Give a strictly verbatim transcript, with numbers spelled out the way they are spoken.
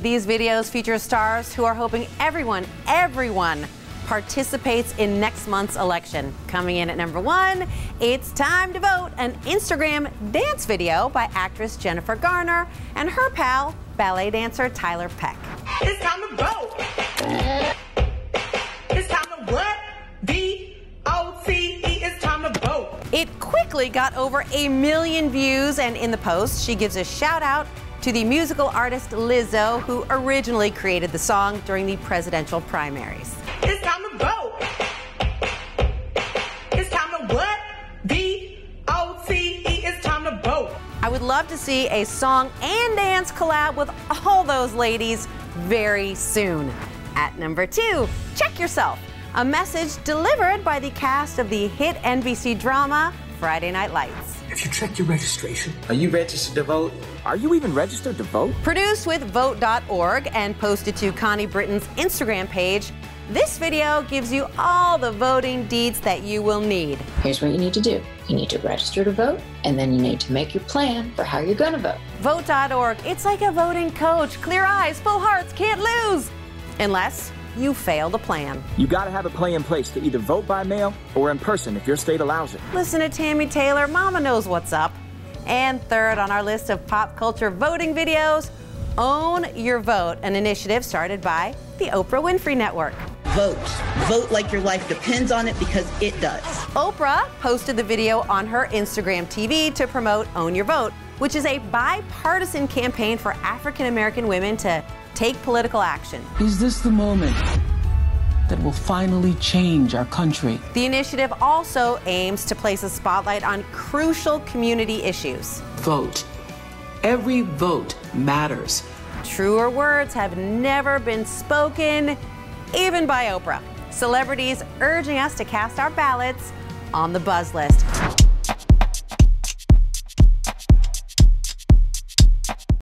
These videos feature stars who are hoping everyone, everyone participates in next month's election. Coming in at number one, it's time to vote, an Instagram dance video by actress Jennifer Garner and her pal, ballet dancer Tyler Peck. It's time to vote. It's time to what? V O T E. It's time to vote. It quickly got over a million views, and in the post, she gives a shout out to the musical artist Lizzo, who originally created the song during the presidential primaries. It's time to vote. It's time to what? V O T E. It's time to vote. I would love to see a song and dance collab with all those ladies very soon. At number two, check yourself. A message delivered by the cast of the hit N B C drama Friday Night Lights. Have you checked your registration? Are you registered to vote? Are you even registered to vote? Produced with vote dot org and posted to Connie Britton's Instagram page, this video gives you all the voting deeds that you will need. Here's what you need to do. You need to register to vote, and then you need to make your plan for how you're going to vote. vote dot org, it's like a voting coach. Clear eyes, full hearts, can't lose. Unless you fail to plan. You gotta have a plan in place to either vote by mail or in person if your state allows it. Listen to Tammy Taylor, Mama knows what's up. And third on our list of pop culture voting videos, Own Your Vote, an initiative started by the Oprah Winfrey Network. Vote. Vote like your life depends on it, because it does. Oprah posted the video on her Instagram T V to promote Own Your Vote, which is a bipartisan campaign for African American women to take political action. Is this the moment that will finally change our country? The initiative also aims to place a spotlight on crucial community issues. Vote. Every vote matters. Truer words have never been spoken, even by Oprah. Celebrities urging us to cast our ballots on the buzz list.